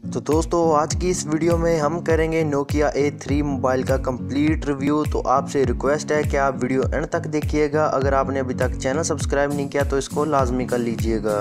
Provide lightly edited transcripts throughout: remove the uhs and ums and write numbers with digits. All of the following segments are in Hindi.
तो दोस्तों आज की इस वीडियो में हम करेंगे नोकिया A3 मोबाइल का कंप्लीट रिव्यू। तो आपसे रिक्वेस्ट है कि आप वीडियो एंड तक देखिएगा। अगर आपने अभी तक चैनल सब्सक्राइब नहीं किया तो इसको लाजमी कर लीजिएगा।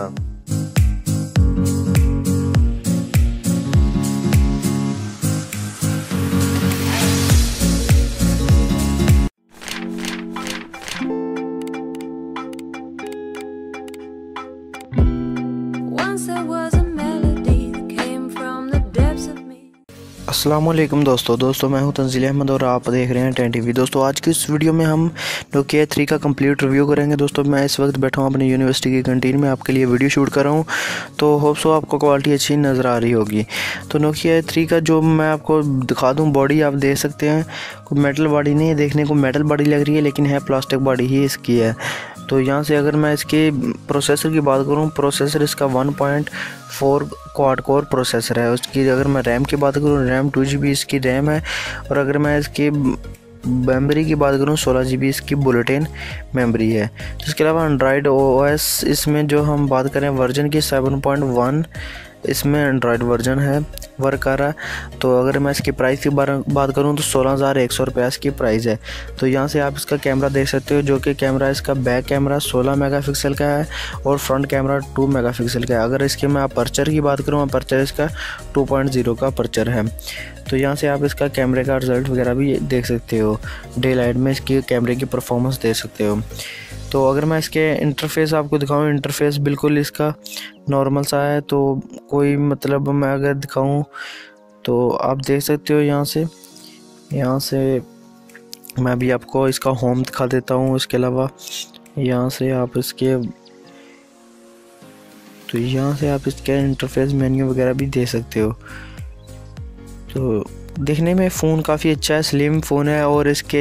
अस्सलामुअलैकुम दोस्तों मैं हूं तंजील अहमद और आप देख रहे हैं 10 TV। दोस्तों आज की इस वीडियो में हम नोकिया 3 का कंप्लीट रिव्यू करेंगे। दोस्तों मैं इस वक्त बैठा हूं अपनी यूनिवर्सिटी की कैंटीन में, आपके लिए वीडियो शूट कर रहा हूं, तो होप सो आपको क्वालिटी अच्छी नज़र आ रही होगी। तो नोकिया 3 का जो मैं आपको दिखा दूँ, बॉडी आप देख सकते हैं, कोई मेटल बॉडी नहीं है, देखने को मेटल बॉडी लग रही है लेकिन है प्लास्टिक बॉडी ही इसकी है। तो यहाँ से अगर मैं इसके प्रोसेसर की बात करूँ, प्रोसेसर इसका 1.4 क्वाड कोर प्रोसेसर है। उसकी अगर मैं रैम की बात करूँ, रैम 2 GB इसकी रैम है। और अगर मैं इसकी मेमोरी की बात करूँ, 16 GB इसकी बुलेटिन मेमोरी है। इसके अलावा एंड्रॉयड OS इसमें जो हम बात करें वर्जन की 7.1 इसमें एंड्रॉयड वर्जन है, वर्क कर रहा है। तो अगर मैं इसकी प्राइस की बात करूं तो 16,100 रुपये इसकी प्राइस है। तो यहाँ से आप इसका कैमरा देख सकते हो, जो कि कैमरा इसका बैक कैमरा 16 मेगापिक्सल का है और फ्रंट कैमरा 2 मेगापिक्सल का है। अगर इसके मैं अपर्चर की बात करूँ, अपर्चर इसका 2.0 का अपर्चर है। तो यहाँ से आप इसका कैमरे का रिज़ल्ट वगैरह भी देख सकते हो, डे लाइट में इसकी कैमरे की परफॉर्मेंस देख सकते हो। तो अगर मैं इसके इंटरफेस आपको दिखाऊं, इंटरफेस बिल्कुल इसका नॉर्मल सा है। तो कोई मतलब मैं अगर दिखाऊं तो आप देख सकते हो, यहाँ से मैं भी आपको इसका होम दिखा देता हूं। इसके अलावा यहाँ से आप इसके इंटरफेस मेन्यू वगैरह भी दे सकते हो। तो देखने में फ़ोन काफ़ी अच्छा है, स्लिम फ़ोन है। और इसके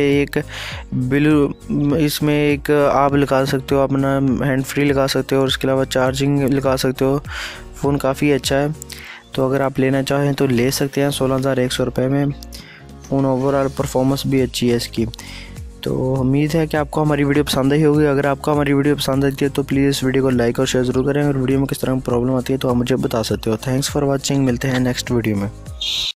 इसमें एक आप लगा सकते हो, अपना हैंड फ्री लगा सकते हो, और इसके अलावा चार्जिंग लगा सकते हो। फ़ोन काफ़ी अच्छा है, तो अगर आप लेना चाहें तो ले सकते हैं 16,100 रुपये में। फ़ोन ओवरऑल परफॉर्मेंस भी अच्छी है इसकी। तो उम्मीद है कि आपको हमारी वीडियो पसंद आई होगी। अगर आपको हमारी वीडियो पसंद आती है तो प्लीज़ इस वीडियो को लाइक और शेयर ज़रूर करें। अगर वीडियो में किस तरह की प्रॉब्लम आती है तो आप मुझे बता सकते हो। थैंक्स फॉर वॉचिंग, मिलते हैं नेक्स्ट वीडियो में।